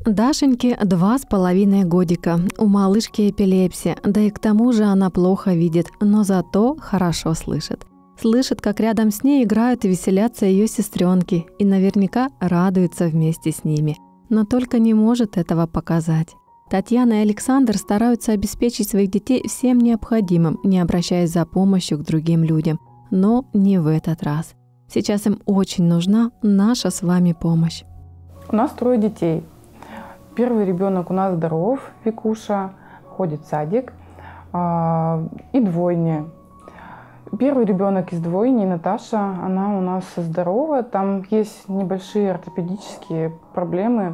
Дашеньке 2,5 годика. У малышки эпилепсия, да и к тому же она плохо видит, но зато хорошо слышит. Слышит, как рядом с ней играют и веселятся ее сестренки, и наверняка радуется вместе с ними, но только не может этого показать. Татьяна и Александр стараются обеспечить своих детей всем необходимым, не обращаясь за помощью к другим людям, но не в этот раз. Сейчас им очень нужна наша с вами помощь. У нас 3 детей. Первый ребенок у нас здоров, Викуша, ходит в садик, и двойни. Первый ребенок из двойни, Наташа, она у нас здоровая, там есть небольшие ортопедические проблемы,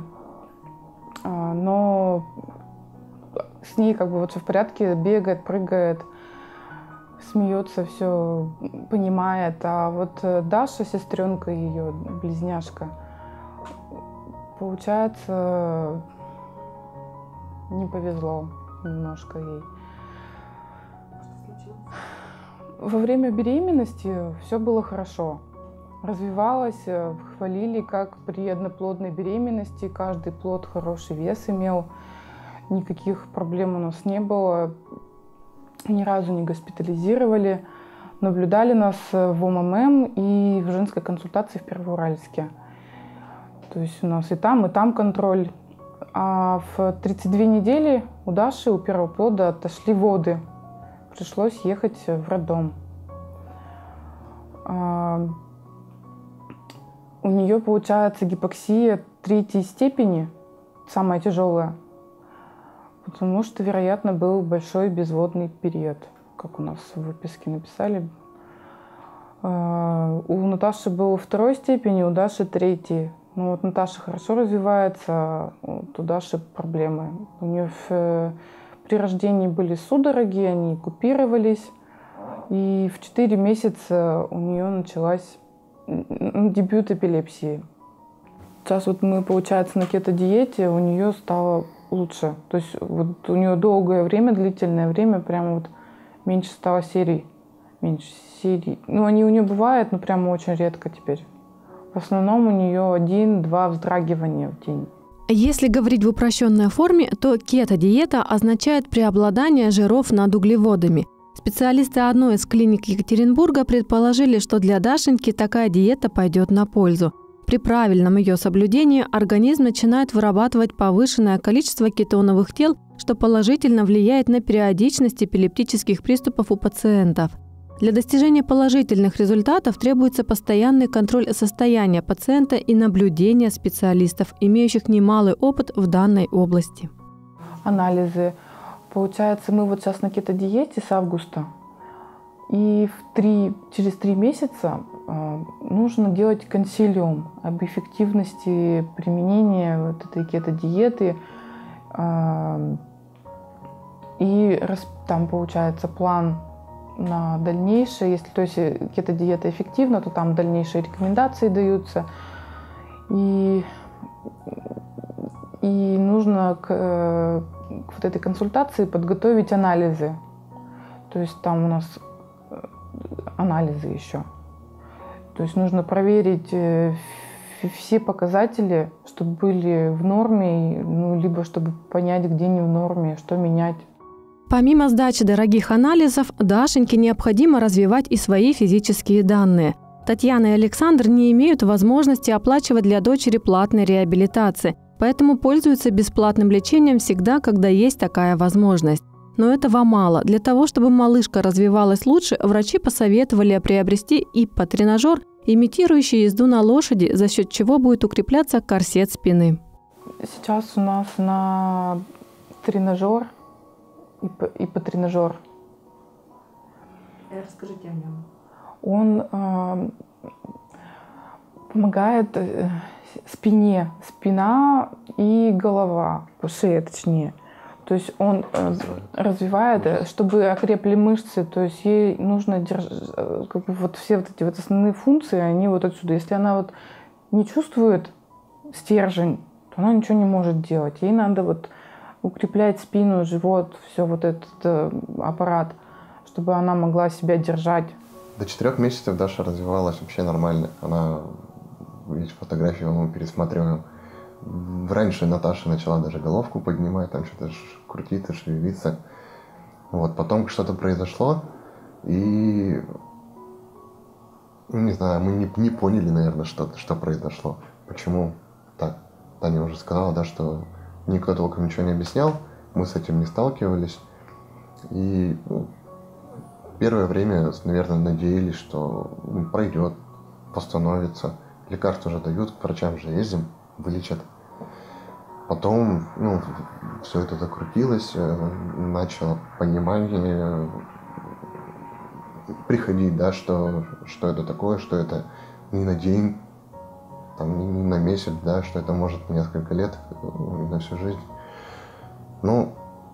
но с ней как бы вот все в порядке, бегает, прыгает, смеется, все понимает. А вот Даша, сестренка ее, близняшка, получается, не повезло немножко ей. Во время беременности все было хорошо. Развивалась, хвалили, как при одноплодной беременности. Каждый плод хороший вес имел. Никаких проблем у нас не было. Ни разу не госпитализировали. Наблюдали нас в ОММ и в женской консультации в Первоуральске. То есть у нас и там контроль. А в 32 недели у Даши, у первого плода, отошли воды. Пришлось ехать в роддом. У нее получается гипоксия 3-й степени, самая тяжелая, потому что, вероятно, был большой безводный период, как у нас в выписке написали. У Наташи был 2-й степени, у Даши 3-й. Ну вот Наташа хорошо развивается, вот у Даши проблемы. У нее при рождении были судороги, они купировались. И в 4 месяца у нее началась дебют эпилепсии. Сейчас вот мы, получается, на кето-диете, у нее стало лучше. То есть вот у нее долгое время, длительное время, прямо вот меньше стало серий. Меньше серий. Ну, они у нее бывают, но прямо очень редко теперь. В основном у нее 1-2 вздрагивания в день. Если говорить в упрощенной форме, то кето-диета означает преобладание жиров над углеводами. Специалисты одной из клиник Екатеринбурга предположили, что для Дашеньки такая диета пойдет на пользу. При правильном ее соблюдении организм начинает вырабатывать повышенное количество кетоновых тел, что положительно влияет на периодичность эпилептических приступов у пациентов. Для достижения положительных результатов требуется постоянный контроль состояния пациента и наблюдение специалистов, имеющих немалый опыт в данной области. Анализы. Получается, мы вот сейчас на кето-диете с августа, и через 3 месяца нужно делать консилиум об эффективности применения вот этой кето-диеты. И там получается план на дальнейшее. Если то есть кето-диета эффективна, то там дальнейшие рекомендации даются. И нужно к вот этой консультации подготовить анализы. То есть там у нас анализы еще. То есть нужно проверить все показатели, чтобы были в норме, ну, либо чтобы понять, где не в норме, что менять. Помимо сдачи дорогих анализов, Дашеньке необходимо развивать и свои физические данные. Татьяна и Александр не имеют возможности оплачивать для дочери платной реабилитации, поэтому пользуются бесплатным лечением всегда, когда есть такая возможность. Но этого мало. Для того, чтобы малышка развивалась лучше, врачи посоветовали приобрести иппотренажер, имитирующий езду на лошади, за счет чего будет укрепляться корсет спины. Сейчас у нас на тренажер, иппотренажер. Расскажите о нем. Он помогает спине, спина и голова, шея точнее. То есть он развивает, чтобы окрепли мышцы, то есть ей нужно держать, как бы вот все вот эти вот основные функции, они вот отсюда. Если она вот не чувствует стержень, то она ничего не может делать. Ей надо вот укреплять спину, живот, все вот этот аппарат, чтобы она могла себя держать. До 4 месяцев Даша развивалась вообще нормально. Она, видите, фотографии мы пересматриваем. Раньше Наташа начала даже головку поднимать, там что-то крутиться, шевелиться. Вот, потом что-то произошло, и, не знаю, мы не поняли, наверное, что произошло. Почему так? Таня уже сказала, да, что никто толком ничего не объяснял, мы с этим не сталкивались. И первое время, наверное, надеялись, что пройдет, восстановится. Лекарства уже дают, к врачам же ездим, вылечат. Потом, все это закрутилось, начало понимание приходить, да, что это такое, что это не на день, там, не на месяц, да, что это может на несколько лет, на всю жизнь. Ну,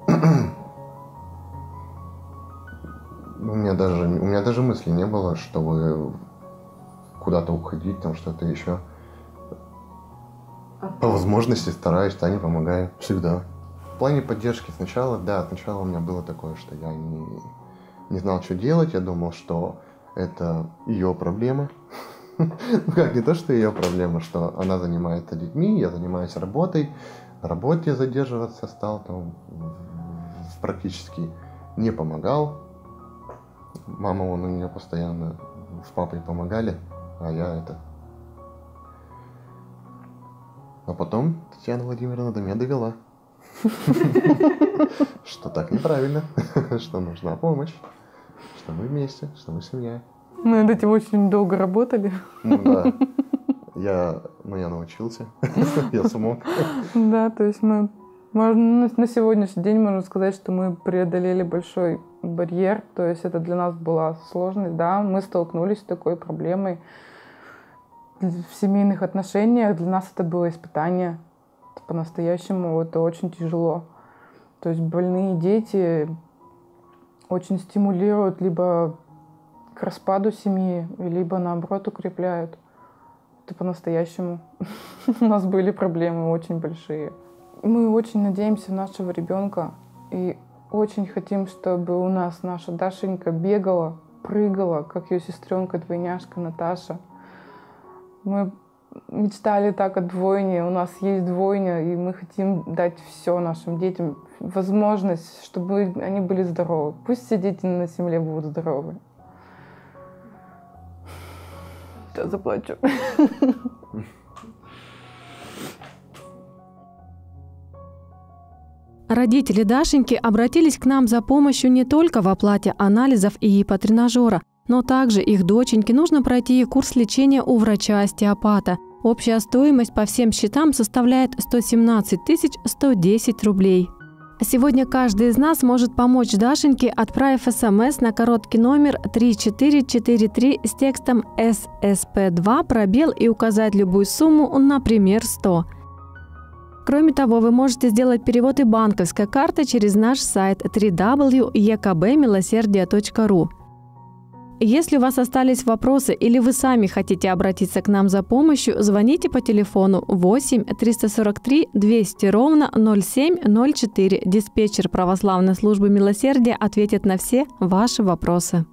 у меня даже мысли не было, чтобы куда-то уходить, там что-то еще. По возможности стараюсь, Тане помогаю всегда. В плане поддержки сначала у меня было такое, что я не знал, что делать. Я думал, что это ее проблема. Как не то, что ее проблема, что она занимается детьми, я занимаюсь работой. На работе задерживаться стал, там практически не помогал. Мама у меня постоянно с папой помогали, а я А потом Татьяна Владимировна до меня довела, что так неправильно, что нужна помощь, что мы вместе, что мы семья. Мы над этим очень долго работали. Да, я научился, я смог. Да, то есть мы на сегодняшний день можно сказать, что мы преодолели большой барьер, то есть это для нас была сложность, да, мы столкнулись с такой проблемой. В семейных отношениях для нас это было испытание. По-настоящему это очень тяжело. То есть больные дети очень стимулируют либо к распаду семьи, либо наоборот укрепляют. Это по-настоящему. У нас были проблемы очень большие. Мы очень надеемся на нашего ребенка и очень хотим, чтобы у нас наша Дашенька бегала, прыгала, как ее сестренка-двойняшка Наташа. Мы мечтали так о двойне, у нас есть двойня, и мы хотим дать все нашим детям, возможность, чтобы они были здоровы. Пусть все дети на земле будут здоровы. Сейчас заплачу. Родители Дашеньки обратились к нам за помощью не только в оплате анализов и ипотренажера, но также их доченьке нужно пройти курс лечения у врача-остеопата. Общая стоимость по всем счетам составляет 117 110 рублей. Сегодня каждый из нас может помочь Дашеньке, отправив СМС на короткий номер 3443 с текстом ССП2 пробел и указать любую сумму, например, 100. Кроме того, вы можете сделать перевод и банковской картой через наш сайт www.ekbmilosердие.ru. Если у вас остались вопросы или вы сами хотите обратиться к нам за помощью, звоните по телефону 8 343 200 ровно 0704. Диспетчер православной службы милосердия ответит на все ваши вопросы.